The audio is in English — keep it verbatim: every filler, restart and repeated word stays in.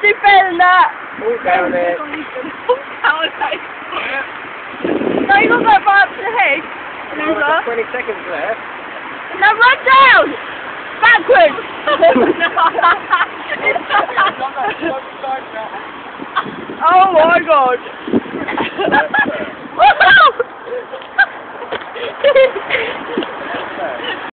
he fell that. All down there. No, you got that right up to the head. Oh, I've got twenty seconds left. Now run down! Backwards! Oh my god!